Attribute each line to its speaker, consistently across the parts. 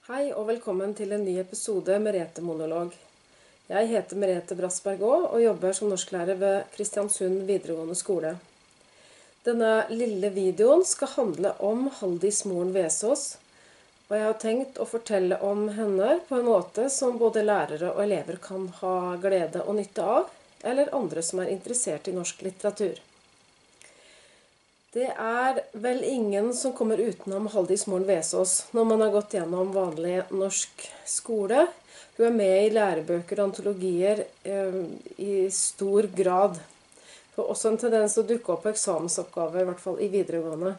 Speaker 1: Hei og velkommen til en ny episode Merete Monolog. Jeg heter Merete Bratsberg og jobber som norsklærer ved Kristiansund videregående skole. Denne lille videoen skal handle om Haldis Moren Vesaas, og jeg har tenkt å fortelle om henne på en måte som både lærere og elever kan ha glede og nytte av, eller andre som er interessert i norsk litteratur. Det er vel ingen som kommer utenom Haldis Moren Vesaas når man har gått gjennom vanlig norsk skole. Hun er med i lærebøker og antologier i stor grad. Hun har også en tendens til å dukke opp på eksamensoppgaver, i hvert fall i videregående.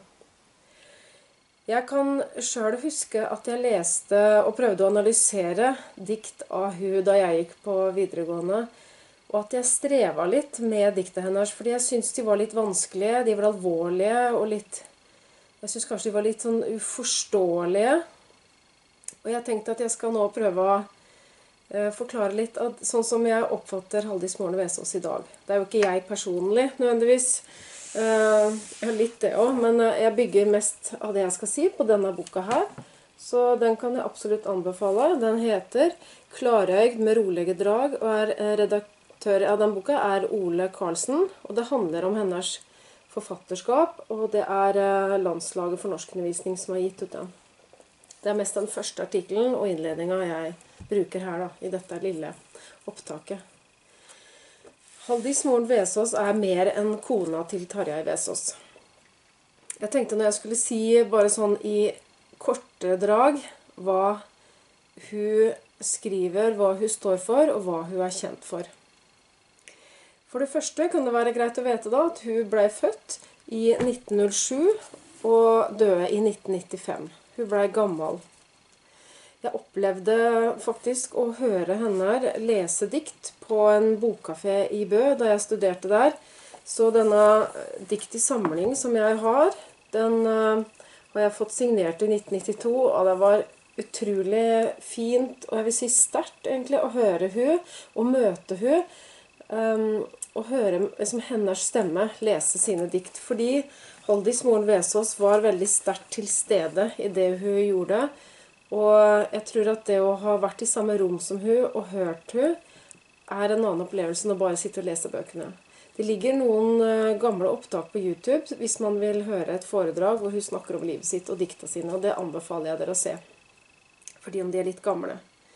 Speaker 1: Jeg kan selv huske at jeg leste og prøvde å analysere dikt av hun da jeg gikk på videregående, og at jeg streva litt med diktet hennes, fordi jeg syntes de var litt vanskelige, de var alvorlige, og jeg synes kanskje de var litt sånn uforståelige. Og jeg tenkte at jeg skal nå prøve å forklare litt, sånn som jeg oppfatter Haldis Moren Vesaas i dag. Det er jo ikke jeg personlig, nødvendigvis. Jeg har litt det også, men jeg bygger mest av det jeg skal si på denne boka her. Så den kan jeg absolutt anbefale. Den heter Klarøyd med rolige drag, og redaktør av den boka er Ole Karlsen, og det handler om hennes forfatterskap, og det er Landslaget for norskundervisning som har gitt ut den. Det er mest den første artikkelen og innledningen jeg bruker her da, i dette lille opptaket. Haldis Moren Vesaas er mer enn kona til Tarjei Vesaas. Jeg tenkte når jeg skulle si bare sånn i korte drag hva hun skriver, hva hun står for, og hva hun er kjent for. For det første kan det være greit å vite da at hun ble født i 1907 og døde i 1995. Hun ble gammel. Jeg opplevde faktisk å høre henne lese dikt på en bokkafé i Bø da jeg studerte der. Så denne dikt i samling som jeg har, den har jeg fått signert i 1992, og det var utrolig fint, og jeg vil si sterkt egentlig, å høre hun og møte hun. Og høre liksom, hennes stemme lese sine dikt, fordi Haldis Moren Vesaas var veldig sterkt til stede i det hun gjorde, og jeg tror at det å ha vært i samme rom som hun og hørt hun er en annen opplevelse enn å bare sitte og lese bøkene. Det ligger noen gamle opptak på YouTube hvis man vil høre et foredrag hvor hun snakker om livet sitt og dikta sine, og det anbefaler jeg dere å se, fordi om de er litt gamle.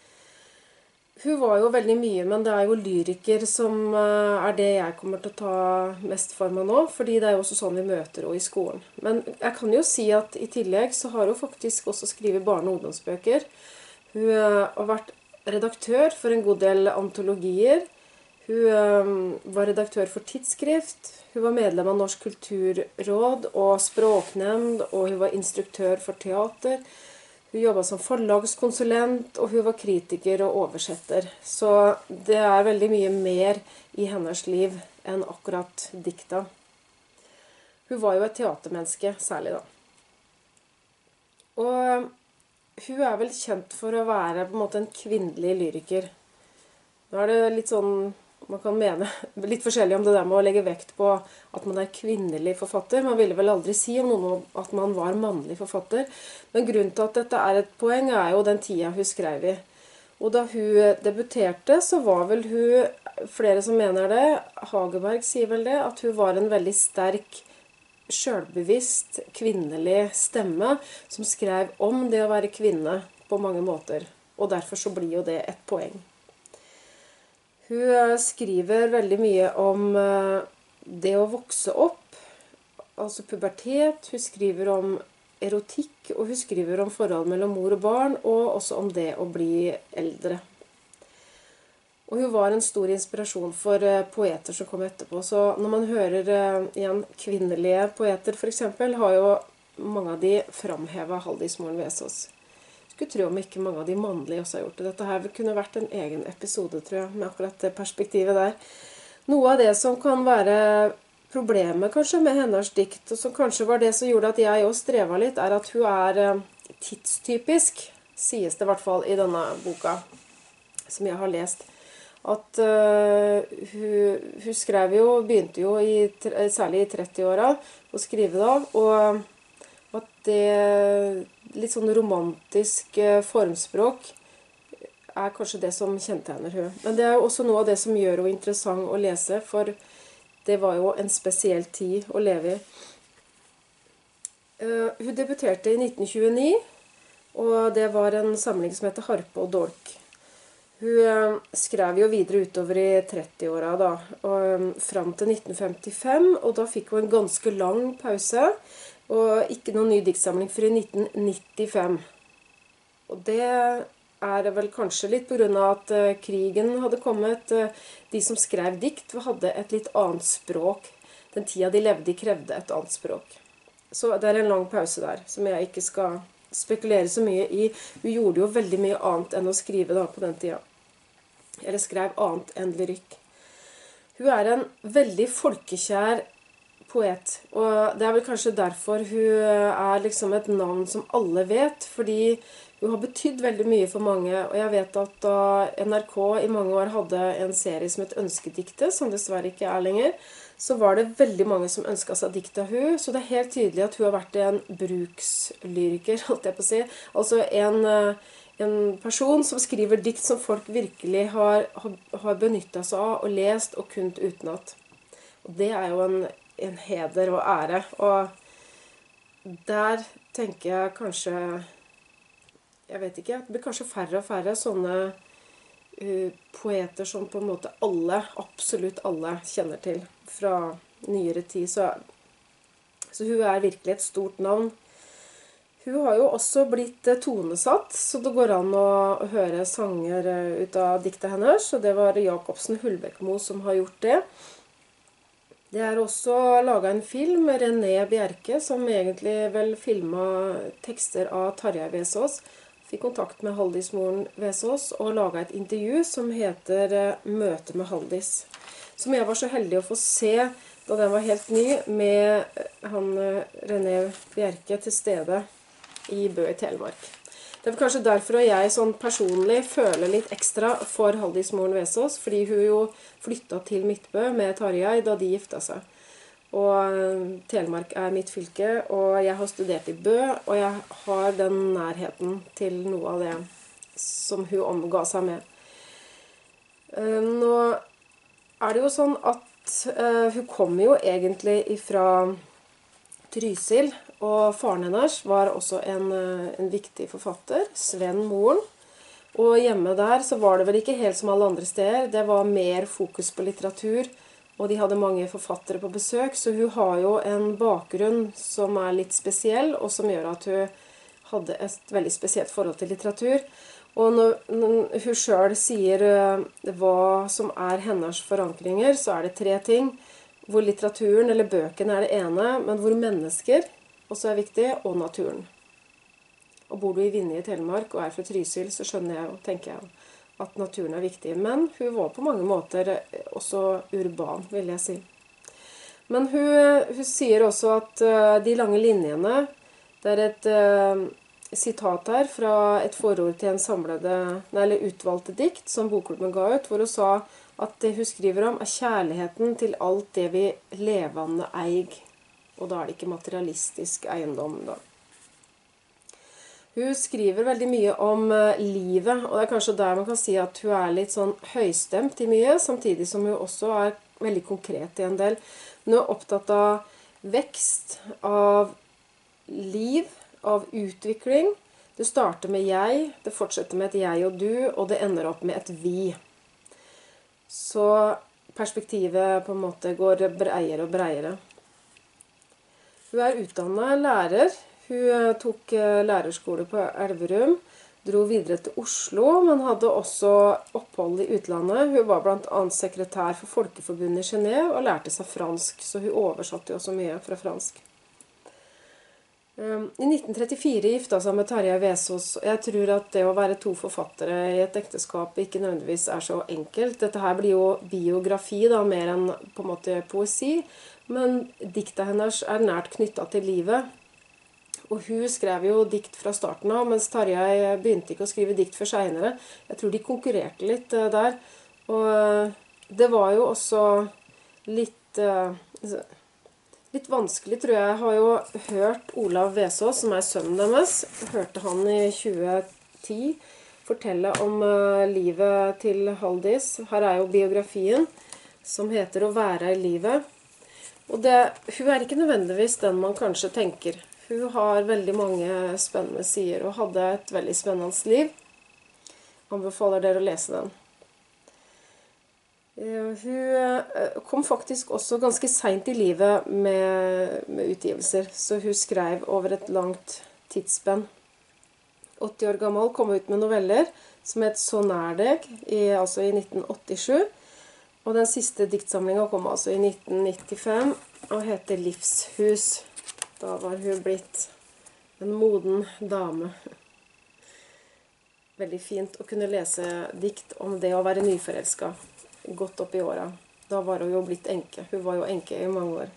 Speaker 1: Hun var jo veldig mye, men det er jo lyriker som er det jeg kommer til å ta mest for meg nå, fordi det er jo også sånn vi møter henne i skolen. Men jeg kan jo si at i tillegg så har hun faktisk også skrevet barne- og ungdomsbøker. Hun har vært redaktør for en god del antologier. Hun var redaktør for tidsskrift. Hun var medlem av Norsk kulturråd og språknemnd, og hun var instruktør for teater. Hun jobbet som forlagskonsulent, og hun var kritiker og oversetter. Så det er veldig mye mer i hennes liv enn akkurat dikta. Hun var jo et teatermenneske, særlig da. Og hun er vel kjent for å være på en måte en kvinnelig lyriker. Nå er det litt sånn, man kan mene litt forskjellig om det der med å legge vekt på at man er kvinnelig forfatter. Man ville vel aldri si om noen at man var mannlig forfatter. Men grunnen til at dette er et poeng er jo den tida hun skrev i. Og da hun debuterte så var vel hun, flere som mener det, Hageberg sier vel det, at hun var en veldig sterk, selvbevisst, kvinnelig stemme som skrev om det å være kvinne på mange måter. Og derfor så blir jo det et poeng. Hun skriver veldig mye om det å vokse opp, altså pubertet. Hun skriver om erotikk, og hun skriver om forhold mellom mor og barn, og også om det å bli eldre. Og hun var en stor inspirasjon for poeter som kom etterpå. Så når man hører igjen kvinnelige poeter for eksempel, har jo mange av de framhevet Haldis Moren Vesaas. Jeg skulle tro om ikke mange av de mannlige også har gjort det. Dette her kunne vært en egen episode, tror jeg, med akkurat det perspektivet der. Noe av det som kan være problemet kanskje med hennes dikt, og som kanskje var det som gjorde at jeg også strevet litt, er at hun er tidstypisk, sies det i hvert fall i denne boka, som jeg har lest. At hun skrev jo, begynte jo særlig i 30-åra å skrive da, og at det litt sånn romantisk formspråk er kanskje det som kjennetegner hun. Men det er jo også noe av det som gjør henne interessant å lese, for det var jo en spesiell tid å leve i. Hun debuterte i 1929, og det var en samling som heter Harpe og Dolk. Hun skrev jo videre utover i 30-åra da, og frem til 1955, og da fikk hun en ganske lang pause, og ikke noen ny diktsamling før i 1995. Og det er vel kanskje litt på grunn av at krigen hadde kommet. De som skrev dikt hadde et litt annet språk. Den tida de levde i krevde et annet språk. Så det er en lang pause der, som jeg ikke skal spekulere så mye i. Hun gjorde jo veldig mye annet enn å skrive da på den tida. Eller skrev annet enn lyrikk. Hun er en veldig folkekjær poet, og det er vel kanskje derfor hun er liksom et navn som alle vet, fordi hun har betydd veldig mye for mange, og jeg vet at da NRK i mange år hadde en serie som het Ønskedikte, som dessverre ikke er lenger, så var det veldig mange som ønsket seg dikt av hun, så det er helt tydelig at hun har vært en brukslyriker, holdt jeg på å si. Altså en person som skriver dikt som folk virkelig har benyttet seg av og lest og kunnet utenat. Og det er jo en heder og ære, og der tenker jeg kanskje, jeg vet ikke, det blir kanskje færre og færre sånne poeter som på en måte alle, absolutt alle kjenner til fra nyere tid, så hun er virkelig et stort navn. Hun har jo også blitt tonesatt, så det går an å høre sanger ut av diktet hennes, og det var Jacobsen Hulbekmo som har gjort det. Det er også laget en film med René Bjerke, som egentlig vel filmet tekster av Tarjei Vesaas. Fikk kontakt med Haldis-moren Vesaas og laget et intervju som heter Møte med Haldis. Som jeg var så heldig å få se da den var helt ny, med han René Bjerke til stede i Bø i Telemark. Det er kanskje derfor jeg sånn personlig føler litt ekstra for Haldis-moren Vesaas, fordi hun jo flyttet til Midtbø med Tarjei da de giftet seg. Og Telemark er mitt fylke, og jeg har studert i Bø, og jeg har den nærheten til noe av det som hun omga seg med. Nå er det jo sånn at hun kommer jo egentlig ifra Trysil, og faren hennes var også en viktig forfatter, Sven Moren. Og hjemme der så var det vel ikke helt som alle andre steder. Det var mer fokus på litteratur, og de hadde mange forfattere på besøk. Så hun har jo en bakgrunn som er litt spesiell, og som gjør at hun hadde et veldig spesielt forhold til litteratur. Og når hun selv sier hva som er hennes forankringer, så er det 3 ting. Hvor litteraturen eller bøkene er det ene, men hvor mennesker også er viktig, og naturen. Og bor du i Vinje i Telemark og er fra Trysil, så skjønner jeg og tenker jeg at naturen er viktig. Men hun var på mange måter også urban, vil jeg si. Men hun sier også at de lange linjene, det er et sitat her fra et forord til en utvalgte dikt som Bokklubben ga ut, hvor hun sa at det hun skriver om er kjærligheten til alt det vi levende eier. Og da er det ikke materialistisk eiendom da. Hun skriver veldig mye om livet, og det er kanskje der man kan si at hun er litt sånn høystemt i mye, samtidig som hun også er veldig konkret i en del. Hun er opptatt av vekst, av liv, av utvikling. Det starter med jeg, det fortsetter med et jeg og du, og det ender opp med et vi. Så perspektivet på en måte går breiere og breiere. Hun er utdannet lærer. Hun tok lærerskole på Elverum, dro videre til Oslo, men hadde også opphold i utlandet. Hun var blant annet sekretær for Folkeforbundet i Genève og lærte seg fransk, så hun oversatte jo også mye fra fransk. I 1934 gifta seg med Tarjei Vesaas, og jeg tror at det å være 2 forfattere i et ekteskap ikke nødvendigvis er så enkelt. Dette her blir jo biografi da, mer enn på en måte poesi, men diktet hennes er nært knyttet til livet. Og hun skrev jo dikt fra starten av, mens Tarjei begynte ikke å skrive dikt før senere. Jeg tror de konkurrerte litt der, og det var jo også litt Litt vanskelig, tror jeg. Jeg har jo hørt Olav Vesaas, som sønnen deres. Jeg hørte han i 2010 fortelle om livet til Halldis. Her jo biografien, som heter «Å være i livet». Og hun ikke nødvendigvis den man kanskje tenker. Hun har veldig mange spennende sider, og hadde et veldig spennende liv. Anbefaler dere å lese den. Hun kom faktisk også ganske sent i livet med utgivelser, så hun skrev over et langt tidsspenn. 80 år gammel kom ut med noveller som het Så nær deg, altså i 1987. Og den siste diktsamlingen kom altså i 1995 og heter Livshus. Da var hun blitt en moden dame. Veldig fint å kunne lese dikt om det å være nyforelsket. Godt opp i åra. Da var hun jo blitt enke. Hun var jo enke i mange år.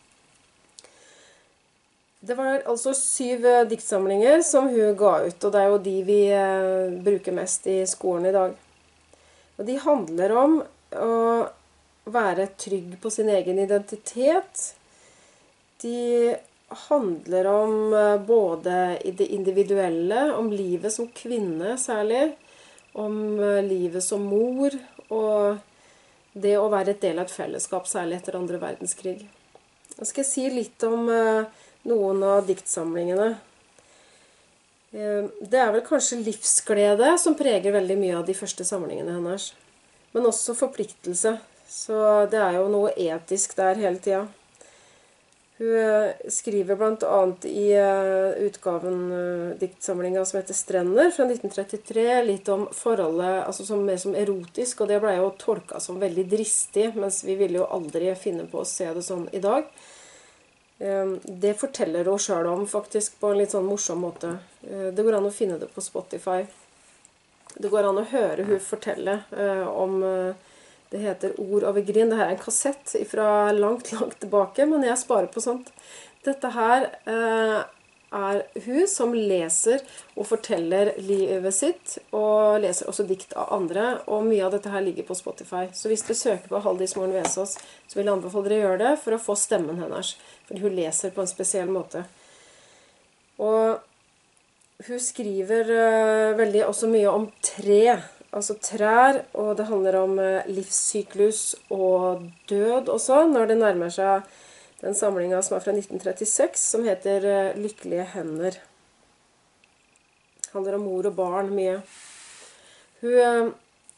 Speaker 1: Det var altså 7 diktsamlinger som hun ga ut, og det jo de vi bruker mest i skolen i dag. Og de handler om å være trygg på sin egen identitet. De handler om både det individuelle, om livet som kvinne særlig, om livet som mor, og det å være et del av et fellesskap, særlig etter andre verdenskrig. Nå skal jeg si litt om noen av diktsamlingene. Det vel kanskje livsglede som preger veldig mye av de første samlingene hennes. Men også forpliktelse. Så det jo noe etisk der hele tiden. Hun skriver blant annet i utgaven diktsamlingen som heter Strender fra 1933, litt om forholdet, altså mer som erotisk, og det ble jo tolket som veldig dristig, mens vi ville jo aldri finne på å se det sånn i dag. Det forteller hun selv om faktisk på en litt sånn morsom måte. Det går an å finne det på Spotify. Det går an å høre hun fortelle om det heter Ord over grind. Dette en kassett fra langt tilbake, men jeg sparer på sånt. Dette her hun som leser og forteller livet sitt, og leser også dikt av andre, og mye av dette her ligger på Spotify. Så hvis du søker på Halldis Moren Vesaas, så vil jeg anbefale dere å gjøre det for å få stemmen hennes, fordi hun leser på en spesiell måte. Og hun skriver veldig også mye om tre, altså trær, og det handler om livssyklus og død også, når det nærmer seg den samlingen som fra 1936, som heter Lykkelige hender. Det handler om mor og barn mye. Hun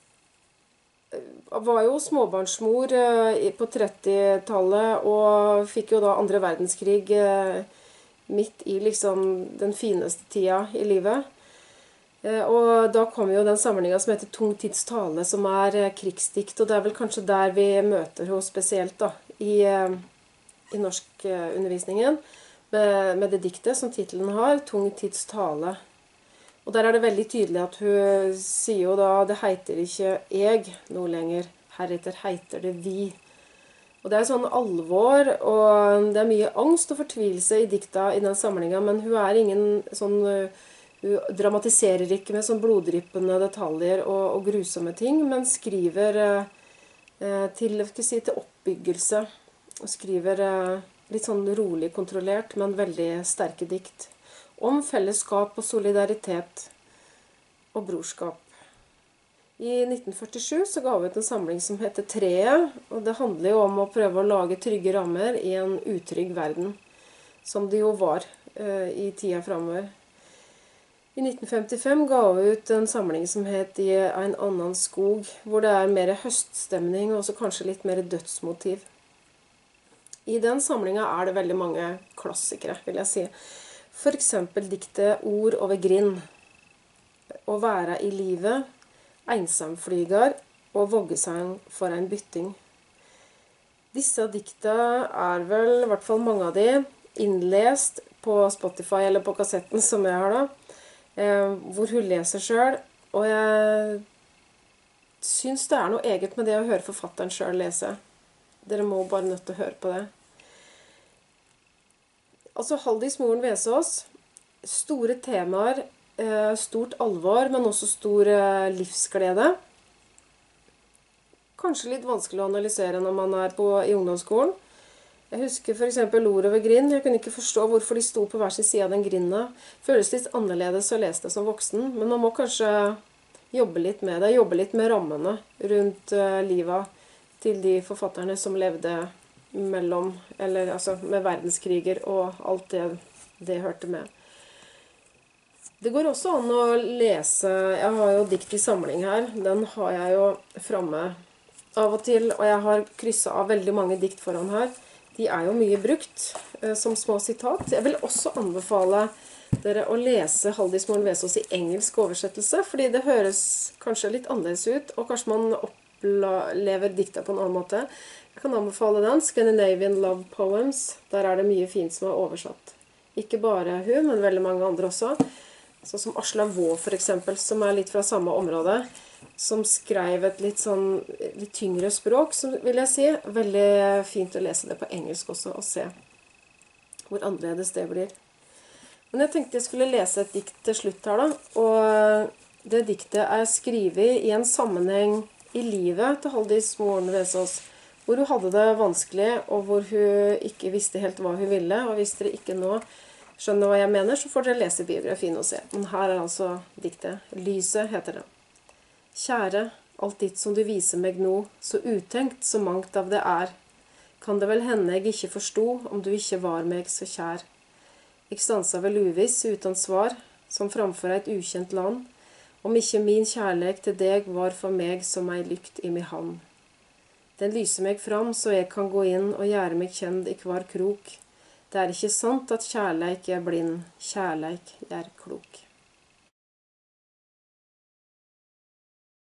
Speaker 1: var jo småbarnsmor på 30-tallet, og fikk jo da andre verdenskrig midt i liksom den fineste tida i livet. Og da kom jo den samlingen som heter Tung tids tale, som krigsdikt, og det vel kanskje der vi møter henne spesielt da, i norskundervisningen, med det diktet som titelen har, Tung tids tale. Og der det veldig tydelig at hun sier jo da, det heter ikke jeg noe lenger, heretter heter det vi. Og det sånn alvor, og det mye angst og fortvilelse i dikta i den samlingen, men hun ingen sånn... Hun dramatiserer ikke med sånn bloddryppende detaljer og grusomme ting, men skriver til oppbyggelse. Og skriver litt sånn rolig kontrollert, men veldig sterke dikt. Om fellesskap og solidaritet og brorskap. I 1947 så ga hun ut en samling som heter Treet, og det handler jo om å prøve å lage trygge rammer i en utrygg verden, som det jo var i tida fremover. I 1955 ga hun ut en samling som het I en annen skog, hvor det mer høststemning og også kanskje litt mer dødsmotiv. I den samlingen det veldig mange klassikere, vil jeg si. For eksempel diktet Ord over grind, Å være i livet, Ensamflyger og Voggesang for en bytting. Disse dikta vel, I hvert fall mange av de, innlest på Spotify eller på kassetten som jeg har da, hvor hun leser selv, og jeg synes det noe eget med det å høre forfatteren selv lese. Dere må bare nødt til å høre på det. Altså Halldis Moren Vesaas, store temaer, stort alvor, men også stor livsglede. Kanskje litt vanskelig å analysere når man i ungdomsskolen. Jeg husker for eksempel ord over grind. Jeg kunne ikke forstå hvorfor de sto på hver sin side av den grinda. Føles litt annerledes å lese det som voksen, men man må kanskje jobbe litt med det. Jobbe litt med rammene rundt livet til de forfatterne som levde mellom, eller altså med verdenskriger og alt det hørte med. Det går også an å lese, jeg har jo dikt i samling her, den har jeg jo fremme av og til, og jeg har krysset av veldig mange dikt foran her. De er jo mye brukt som små sitat. Jeg vil også anbefale dere å lese Halldis Moren Vesaas i engelsk oversettelse, fordi det høres kanskje litt annerledes ut, og kanskje man opplever diktet på en annen måte. Jeg kan anbefale den, Scandinavian Love Poems. Der er det mye fint som er oversatt. Ikke bare hun, men veldig mange andre også. Sånn som Aslaug Vaa for eksempel, som er litt fra samme område, som skrev et litt tyngre språk, vil jeg si. Veldig fint å lese det på engelsk også, og se hvor annerledes det blir. Men jeg tenkte jeg skulle lese et dikt til slutt her da, og det diktet er skrevet i en sammenheng i livet til Halldis Moren Vesaas, hvor hun hadde det vanskelig, og hvor hun ikke visste helt hva hun ville, og hvis dere ikke nå skjønner hva jeg mener, så får dere lese biografien og se. Men her er altså diktet. Lyset heter det. Kjære, alt ditt som du viser meg nå, så utenkt så mangt av det er, kan det vel hende jeg ikke forsto om du ikke var meg så kjær. Jeg stansa vel uviss uten svar, som framfor et ukjent land, om ikke min kjærlighet til deg var for meg som ei lykt i min hand. Den lyser meg fram så jeg kan gå inn og gjøre meg kjent i hver krok. Det er ikke sant at kjærleik er blind, kjærleik er klok.